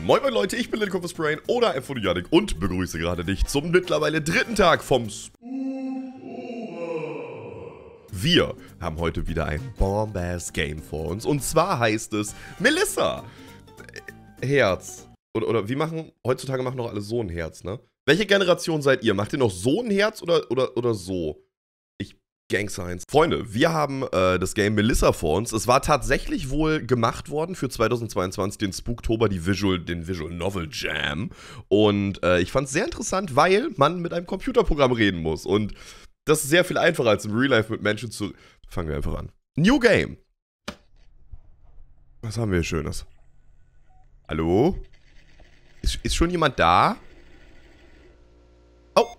Moin moin Leute, ich bin LittleConfusBrain oder Yannick und begrüße gerade dich zum mittlerweile dritten Tag vom Wir haben heute wieder ein Bombass-Game vor uns und zwar heißt es Melissa. Herz. Oder heutzutage machen doch alle so ein Herz, ne? Welche Generation seid ihr? Macht ihr noch so ein Herz oder so? Gang Science. Freunde, wir haben das Game Melissa vor uns. Es war tatsächlich wohl gemacht worden für 2022, den Spooktober, den Visual Novel Jam. Und ich fand es sehr interessant, weil man mit einem Computerprogramm reden muss. Und das ist sehr viel einfacher als im Real Life mit Menschen zu... Fangen wir einfach an. New Game. Was haben wir hier Schönes? Hallo? Ist schon jemand da? Oh.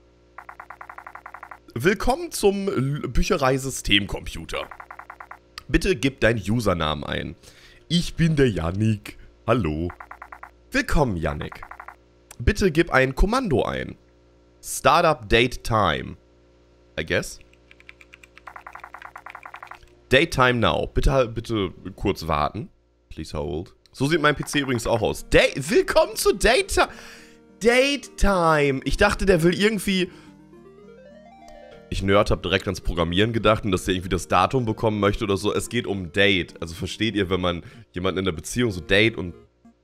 Willkommen zum Bücherei-Systemcomputer. Bitte gib deinen Usernamen ein. Ich bin der Yannick. Hallo. Willkommen, Yannick. Bitte gib ein Kommando ein. Startup Date Time. I guess. Date Time now. Bitte kurz warten. Please hold. So sieht mein PC übrigens auch aus. Willkommen zu Date Time. Date Time. Ich dachte, der will irgendwie... Ich Nerd hab direkt ans Programmieren gedacht und dass der irgendwie das Datum bekommen möchte oder so. Es geht um Date. Also versteht ihr, wenn man jemanden in der Beziehung so Date und...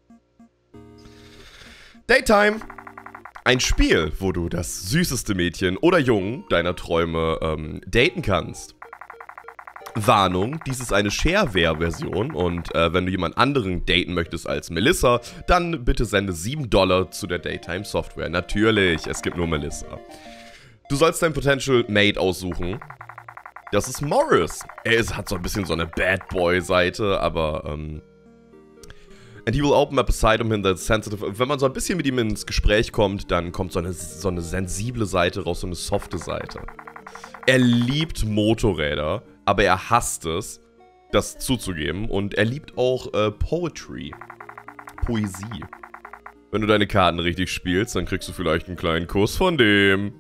Date Time. Ein Spiel, wo du das süßeste Mädchen oder Jungen deiner Träume daten kannst. Warnung, dies ist eine Shareware-Version und wenn du jemand anderen daten möchtest als Melissa, dann bitte sende $7 zu der Daytime Software. Natürlich, es gibt nur Melissa. Du sollst dein Potential Mate aussuchen. Das ist Morris. Er hat so ein bisschen so eine Bad Boy-Seite, aber and he will open up a side of him that's sensitive. Wenn man so ein bisschen mit ihm ins Gespräch kommt, dann kommt so eine sensible Seite raus, so eine softe Seite. Er liebt Motorräder, aber er hasst es, das zuzugeben. Und er liebt auch Poetry. Poesie. Wenn du deine Karten richtig spielst, dann kriegst du vielleicht einen kleinen Kuss von dem.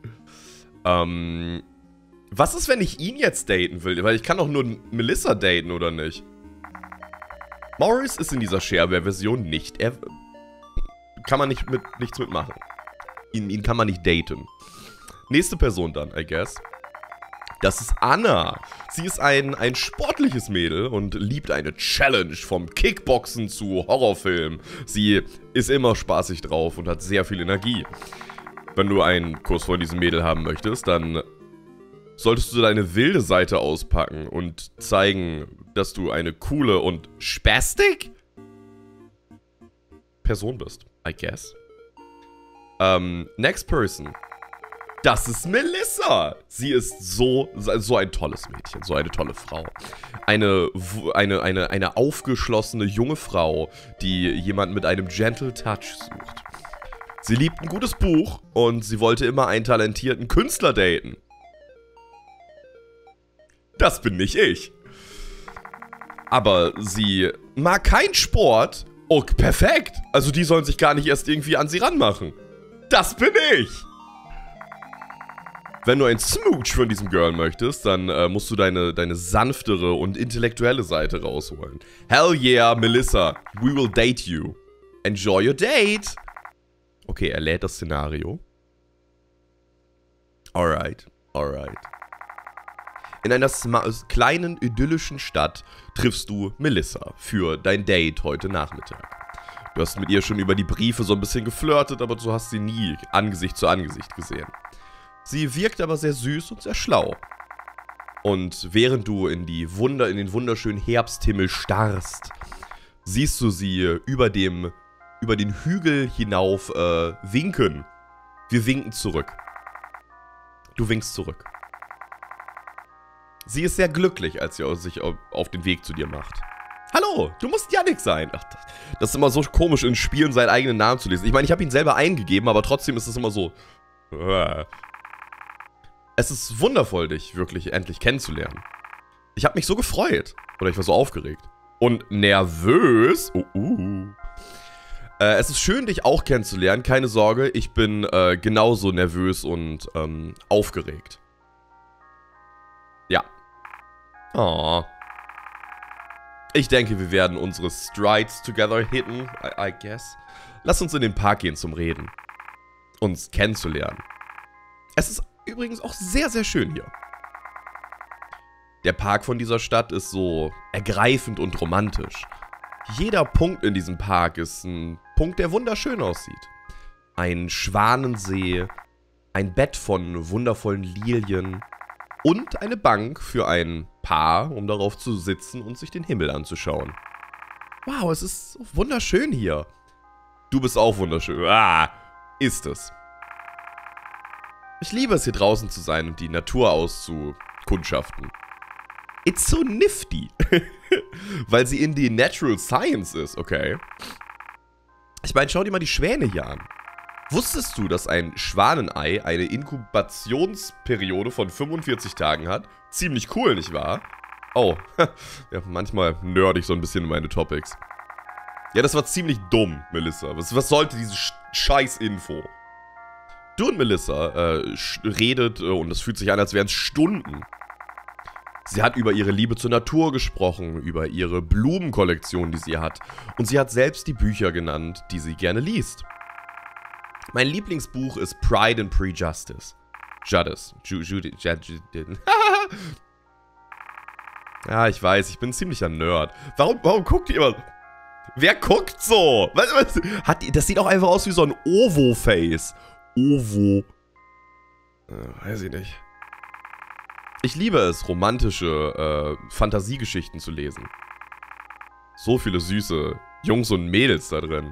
Was ist, wenn ich ihn jetzt daten will? Weil ich kann doch nur Melissa daten, oder nicht? Morris ist in dieser Shareware-Version nicht. Kann man nichts mitmachen. Ihn kann man nicht daten. Nächste Person dann, I guess. Das ist Anna. Sie ist ein sportliches Mädel und liebt eine Challenge vom Kickboxen zu Horrorfilm. Sie ist immer spaßig drauf und hat sehr viel Energie. Wenn du einen Kurs von diesem Mädel haben möchtest, dann solltest du deine wilde Seite auspacken und zeigen, dass du eine coole und spastic Person bist, I guess. Next person. Das ist Melissa. Sie ist so ein tolles Mädchen, so eine tolle Frau. Eine aufgeschlossene junge Frau, die jemanden mit einem gentle Touch sucht. Sie liebt ein gutes Buch und sie wollte immer einen talentierten Künstler daten. Das bin nicht ich. Aber sie mag keinen Sport. Oh, perfekt. Also die sollen sich gar nicht erst irgendwie an sie ranmachen. Das bin ich. Wenn du ein Smooch von diesem Girl möchtest, dann musst du deine sanftere und intellektuelle Seite rausholen. Hell yeah, Melissa. We will date you. Enjoy your date. Okay, er lädt das Szenario. Alright. In einer kleinen, idyllischen Stadt triffst du Melissa für dein Date heute Nachmittag. Du hast mit ihr schon über die Briefe so ein bisschen geflirtet, aber du hast sie nie Angesicht zu Angesicht gesehen. Sie wirkt aber sehr süß und sehr schlau. Und während du in den wunderschönen Herbsthimmel starrst, siehst du sie über den Hügel hinauf winken. Wir winken zurück. Du winkst zurück. Sie ist sehr glücklich, als sie sich auf den Weg zu dir macht. Hallo, du musst Yannick sein. Ach, das ist immer so komisch, in Spielen seinen eigenen Namen zu lesen. Ich meine, ich habe ihn selber eingegeben, aber trotzdem ist es immer so... Es ist wundervoll, dich wirklich endlich kennenzulernen. Ich habe mich so gefreut. Oder ich war so aufgeregt. Und nervös. Es ist schön, dich auch kennenzulernen. Keine Sorge, ich bin genauso nervös und aufgeregt. Ja. Oh. Ich denke, wir werden unsere Strides together hitten, I guess. Lass uns in den Park gehen zum Reden. Uns kennenzulernen. Es ist übrigens auch sehr, sehr schön hier. Der Park von dieser Stadt ist so ergreifend und romantisch. Jeder Punkt in diesem Park ist ein Punkt, der wunderschön aussieht. Ein Schwanensee, ein Bett von wundervollen Lilien und eine Bank für ein Paar, um darauf zu sitzen und sich den Himmel anzuschauen. Wow, es ist so wunderschön hier. Du bist auch wunderschön. Ah, ist es. Ich liebe es, hier draußen zu sein und die Natur auszukundschaften. It's so nifty. Weil sie in die Natural Science ist, okay? Ich meine, schau dir mal die Schwäne hier an. Wusstest du, dass ein Schwanenei eine Inkubationsperiode von 45 Tagen hat? Ziemlich cool, nicht wahr? Oh, ja, manchmal nerd ich so ein bisschen in meine Topics. Ja, das war ziemlich dumm, Melissa. Was sollte diese Scheiß-Info? Du und Melissa redet und es fühlt sich an, als wären es Stunden. Sie hat über ihre Liebe zur Natur gesprochen, über ihre Blumenkollektion, die sie hat. Und sie hat selbst die Bücher genannt, die sie gerne liest. Mein Lieblingsbuch ist Pride and Prejudice. Ja, ich weiß, ich bin ein ziemlicher Nerd. Warum guckt ihr immer... Wer guckt so? Das sieht auch einfach aus wie so ein Ovo-Face. Ovo. Weiß ich nicht. Ich liebe es, romantische Fantasiegeschichten zu lesen. So viele süße Jungs und Mädels da drin.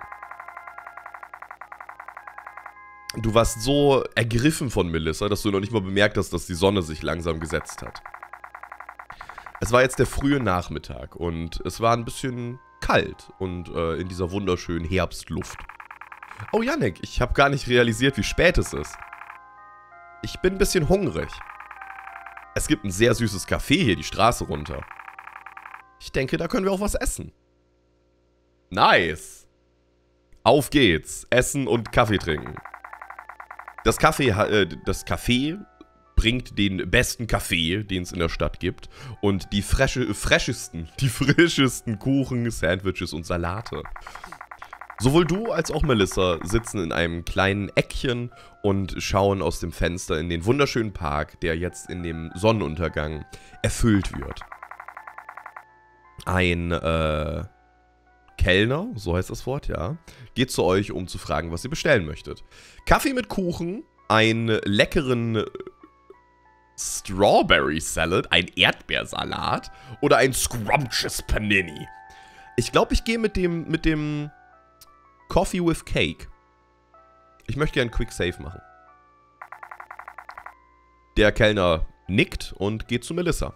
Du warst so ergriffen von Melissa, dass du noch nicht mal bemerkt hast, dass die Sonne sich langsam gesetzt hat. Es war jetzt der frühe Nachmittag und es war ein bisschen kalt und in dieser wunderschönen Herbstluft. Oh, Yannick, ich habe gar nicht realisiert, wie spät es ist. Ich bin ein bisschen hungrig. Es gibt ein sehr süßes Café hier die Straße runter. Ich denke, da können wir auch was essen. Nice. Auf geht's. Essen und Kaffee trinken. Das Café bringt den besten Kaffee, den es in der Stadt gibt. Und die frischesten Kuchen, Sandwiches und Salate. Sowohl du als auch Melissa sitzen in einem kleinen Eckchen und schauen aus dem Fenster in den wunderschönen Park, der jetzt in dem Sonnenuntergang erfüllt wird. Ein Kellner, so heißt das Wort, ja, geht zu euch, um zu fragen, was ihr bestellen möchtet. Kaffee mit Kuchen, einen leckeren Strawberry Salad, ein Erdbeersalat oder ein Scrumptious Panini. Ich glaube, ich gehe mit dem Coffee with Cake. Ich möchte gerne Quick Save machen. Der Kellner nickt und geht zu Melissa.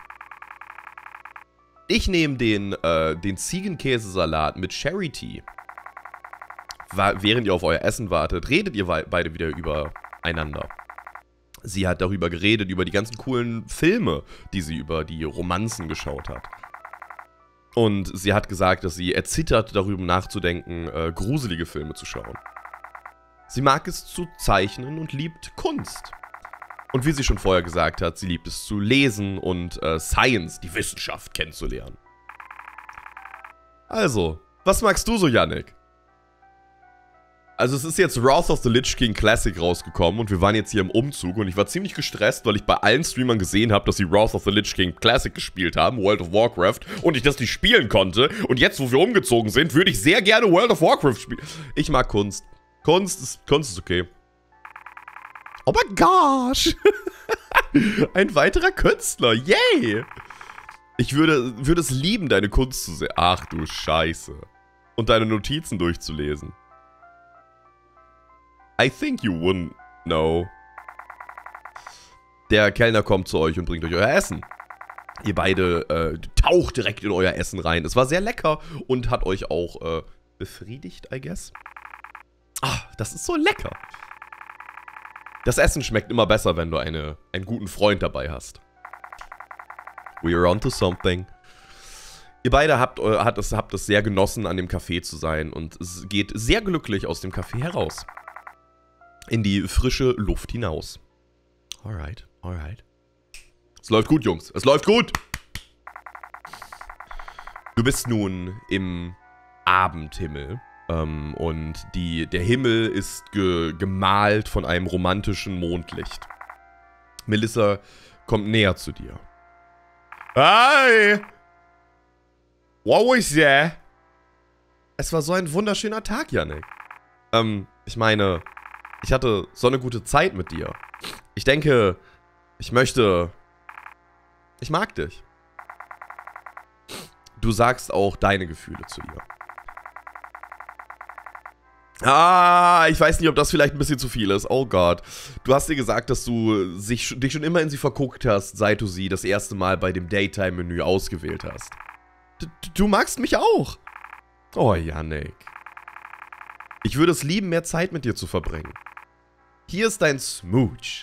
Ich nehme den Ziegenkäsesalat mit Cherry Tea. Während ihr auf euer Essen wartet, redet ihr beide wieder übereinander. Sie hat darüber geredet, über die ganzen coolen Filme, die sie über die Romanzen geschaut hat. Und sie hat gesagt, dass sie erzittert, darüber nachzudenken, gruselige Filme zu schauen. Sie mag es zu zeichnen und liebt Kunst. Und wie sie schon vorher gesagt hat, sie liebt es zu lesen und Science, die Wissenschaft, kennenzulernen. Also, was magst du so, Yannick? Also es ist jetzt Wrath of the Lich King Classic rausgekommen und wir waren jetzt hier im Umzug und ich war ziemlich gestresst, weil ich bei allen Streamern gesehen habe, dass sie Wrath of the Lich King Classic gespielt haben, World of Warcraft, und ich das nicht spielen konnte. Und jetzt, wo wir umgezogen sind, würde ich sehr gerne World of Warcraft spielen. Ich mag Kunst. Kunst ist okay. Oh mein gosh! Ein weiterer Künstler, yay! Ich würde es lieben, deine Kunst zu sehen. Ach du Scheiße. Und deine Notizen durchzulesen. I think you wouldn't know. Der Kellner kommt zu euch und bringt euch euer Essen. Ihr beide taucht direkt in euer Essen rein. Es war sehr lecker und hat euch auch befriedigt, I guess. Ah, das ist so lecker. Das Essen schmeckt immer besser, wenn du einen guten Freund dabei hast. We're on to something. Ihr beide habt es sehr genossen, an dem Café zu sein und es geht sehr glücklich aus dem Café heraus. In die frische Luft hinaus. Alright, alright. Es läuft gut, Jungs. Es läuft gut! Du bist nun im Abendhimmel. Und der Himmel ist gemalt von einem romantischen Mondlicht. Melissa kommt näher zu dir. Hi! What was that? Es war so ein wunderschöner Tag, Yannick. Ich meine, ich hatte so eine gute Zeit mit dir. Ich denke, ich mag dich. Du sagst auch deine Gefühle zu ihr. Ah, ich weiß nicht, ob das vielleicht ein bisschen zu viel ist. Oh Gott. Du hast dir gesagt, dass du dich schon immer in sie verguckt hast, seit du sie das erste Mal bei dem Daytime-Menü ausgewählt hast. Du magst mich auch. Oh, Yannick. Ich würde es lieben, mehr Zeit mit dir zu verbringen. Hier ist dein Smooch.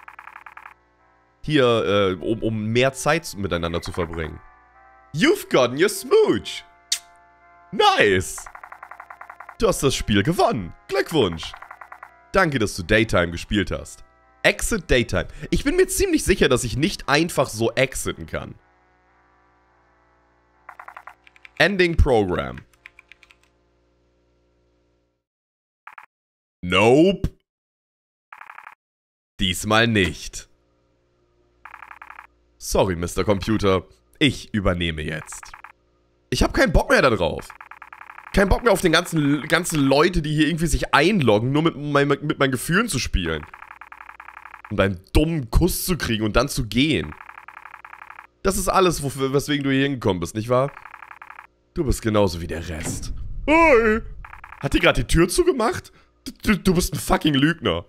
Hier, um mehr Zeit miteinander zu verbringen. You've gotten your Smooch. Nice. Du hast das Spiel gewonnen. Glückwunsch. Danke, dass du Daytime gespielt hast. Exit Daytime. Ich bin mir ziemlich sicher, dass ich nicht einfach so exiten kann. Ending Program. Nope. Diesmal nicht. Sorry, Mr. Computer. Ich übernehme jetzt. Ich habe keinen Bock mehr darauf. Kein Bock mehr auf den ganzen Leute, die hier irgendwie sich einloggen, nur mit meinen Gefühlen zu spielen. Und einen dummen Kuss zu kriegen und dann zu gehen. Das ist alles, weswegen du hier hingekommen bist, nicht wahr? Du bist genauso wie der Rest. Hi! Hat die gerade die Tür zugemacht? Du bist ein fucking Lügner.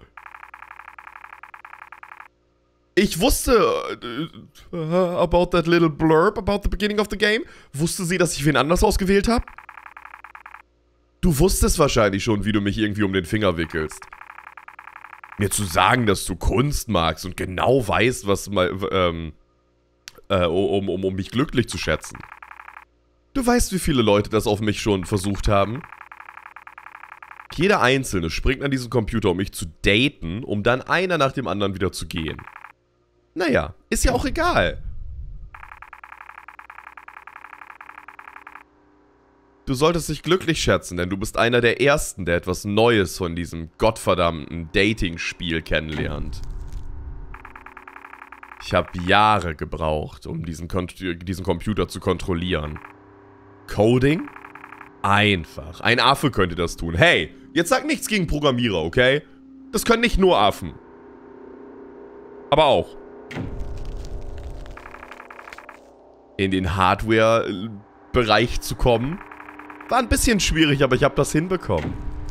Ich wusste about that little blurb about the beginning of the game. Wusste sie, dass ich wen anders ausgewählt habe? Du wusstest wahrscheinlich schon, wie du mich irgendwie um den Finger wickelst. Mir zu sagen, dass du Kunst magst und genau weißt, was um mich glücklich zu schätzen. Du weißt, wie viele Leute das auf mich schon versucht haben? Jeder Einzelne springt an diesen Computer, um mich zu daten, um dann einer nach dem anderen wieder zu gehen. Naja, ist ja auch egal. Du solltest dich glücklich schätzen, denn du bist einer der Ersten, der etwas Neues von diesem gottverdammten Dating-Spiel kennenlernt. Ich habe Jahre gebraucht, um diesen Computer zu kontrollieren. Coding? Einfach. Ein Affe könnte das tun. Hey, jetzt sag nichts gegen Programmierer, okay? Das können nicht nur Affen. Aber auch. In den Hardware-Bereich zu kommen, war ein bisschen schwierig, aber ich habe das hinbekommen.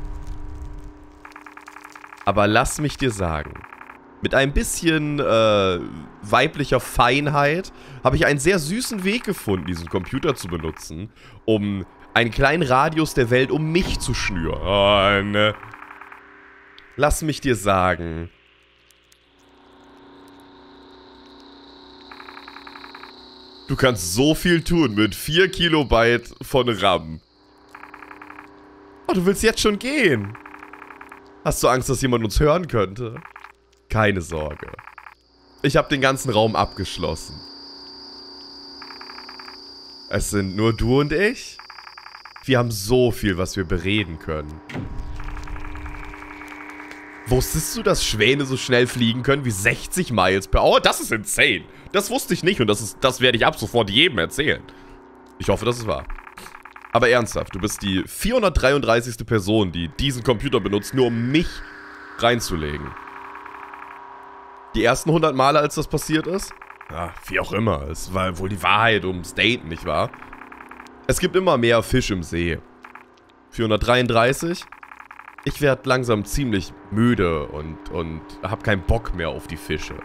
Aber lass mich dir sagen, mit ein bisschen weiblicher Feinheit habe ich einen sehr süßen Weg gefunden, diesen Computer zu benutzen, um einen kleinen Radius der Welt um mich zu schnüren. Lass mich dir sagen. Du kannst so viel tun mit 4 Kilobyte von RAM. Oh, du willst jetzt schon gehen. Hast du Angst, dass jemand uns hören könnte? Keine Sorge. Ich habe den ganzen Raum abgeschlossen. Es sind nur du und ich. Wir haben so viel, was wir bereden können. Wusstest du, dass Schwäne so schnell fliegen können wie 60 Miles per Hour? Das ist insane. Das wusste ich nicht und das werde ich ab sofort jedem erzählen. Ich hoffe, das ist wahr. Aber ernsthaft, du bist die 433. Person, die diesen Computer benutzt, nur um mich reinzulegen. Die ersten 100 Male, als das passiert ist? Ja, wie auch immer. Es war wohl die Wahrheit ums Daten, nicht wahr? Es gibt immer mehr Fisch im See. 433? Ich werde langsam ziemlich müde und habe keinen Bock mehr auf die Fische.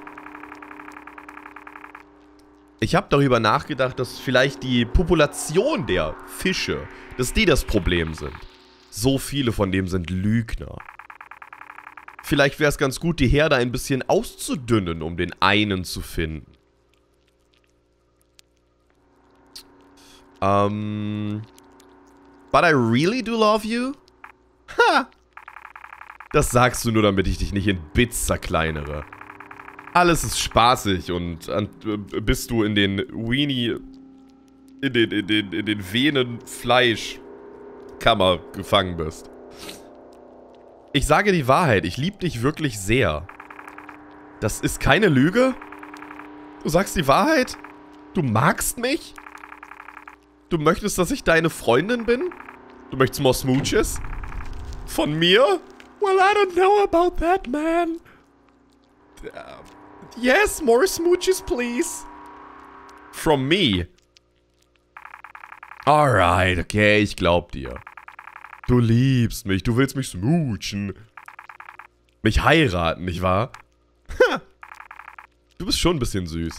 Ich habe darüber nachgedacht, dass vielleicht die Population der Fische, dass die das Problem sind. So viele von dem sind Lügner. Vielleicht wäre es ganz gut, die Herde ein bisschen auszudünnen, um den einen zu finden. But I really do love you? Ha! Das sagst du nur, damit ich dich nicht in Bits zerkleinere. Alles ist spaßig und bis du in den Weenie in den Venen Fleischkammer gefangen bist. Ich sage die Wahrheit, ich liebe dich wirklich sehr. Das ist keine Lüge? Du sagst die Wahrheit? Du magst mich? Du möchtest, dass ich deine Freundin bin? Du möchtest more Smooches? Von mir? Well, I don't know about that, man. Yes, more Smooches, please. From me. Alright, okay, ich glaub dir. Du liebst mich, du willst mich smoochen. Mich heiraten, nicht wahr? Ha. Du bist schon ein bisschen süß.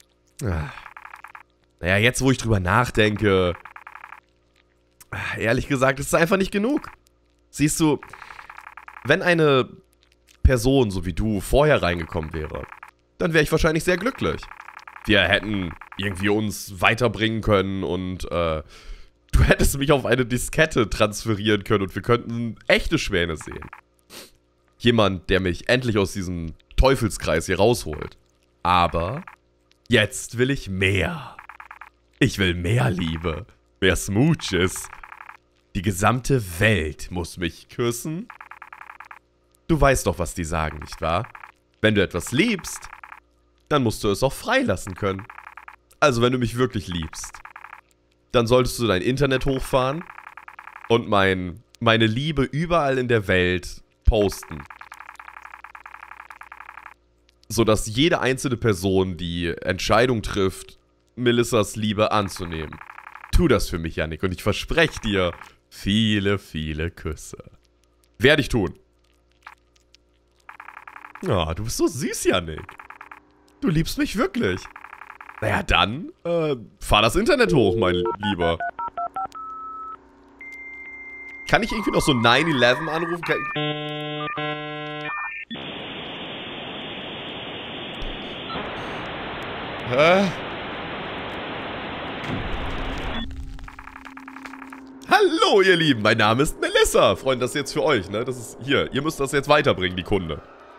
Naja, jetzt wo ich drüber nachdenke... Ehrlich gesagt, ist es einfach nicht genug. Siehst du, wenn eine Person, so wie du, vorher reingekommen wäre, dann wäre ich wahrscheinlich sehr glücklich. Wir hätten irgendwie uns weiterbringen können und du hättest mich auf eine Diskette transferieren können und wir könnten echte Schwäne sehen. Jemand, der mich endlich aus diesem Teufelskreis hier rausholt. Aber jetzt will ich mehr. Ich will mehr Liebe, mehr Smooches. Die gesamte Welt muss mich küssen. Du weißt doch, was die sagen, nicht wahr? Wenn du etwas liebst, dann musst du es auch freilassen können. Also wenn du mich wirklich liebst, dann solltest du dein Internet hochfahren und meine Liebe überall in der Welt posten. Sodass jede einzelne Person die Entscheidung trifft, Melissas Liebe anzunehmen. Tu das für mich, Yannick, und ich verspreche dir viele, viele Küsse. Werde ich tun. Oh, du bist so süß, Yannick. Du liebst mich wirklich. Naja, dann, fahr das Internet hoch, mein Lieber. Kann ich irgendwie noch so 911 anrufen? Hallo, ihr Lieben, mein Name ist Melissa. Freunde, das ist jetzt für euch, ne? Das ist hier. Ihr müsst das jetzt weiterbringen, die Kunde.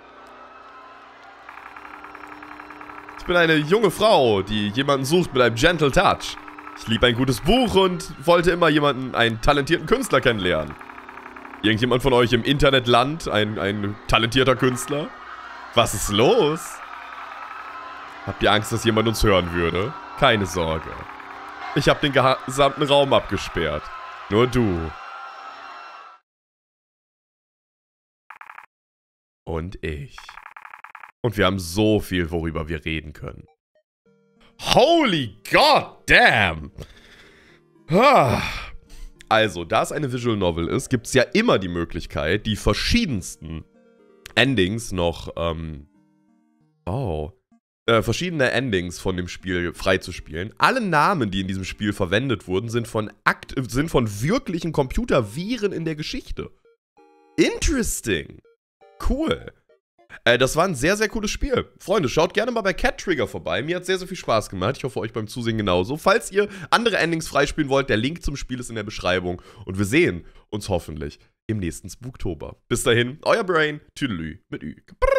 Ich bin eine junge Frau, die jemanden sucht mit einem Gentle Touch. Ich liebe ein gutes Buch und wollte immer einen talentierten Künstler kennenlernen. Irgendjemand von euch im Internetland, ein talentierter Künstler? Was ist los? Habt ihr Angst, dass jemand uns hören würde? Keine Sorge. Ich habe den gesamten Raum abgesperrt. Nur du. Und ich. Und wir haben so viel, worüber wir reden können. Holy goddamn! Also, da es eine Visual Novel ist, gibt es ja immer die Möglichkeit, die verschiedensten Endings noch, verschiedene Endings von dem Spiel freizuspielen. Alle Namen, die in diesem Spiel verwendet wurden, sind von wirklichen Computerviren in der Geschichte. Interesting. Cool. Das war ein sehr, sehr cooles Spiel. Freunde, schaut gerne mal bei Cat Trigger vorbei. Mir hat sehr, sehr viel Spaß gemacht. Ich hoffe, euch beim Zusehen genauso. Falls ihr andere Endings freispielen wollt, der Link zum Spiel ist in der Beschreibung. Und wir sehen uns hoffentlich im nächsten Spooktober. Bis dahin, euer Brain, Tüdelü mit Ü.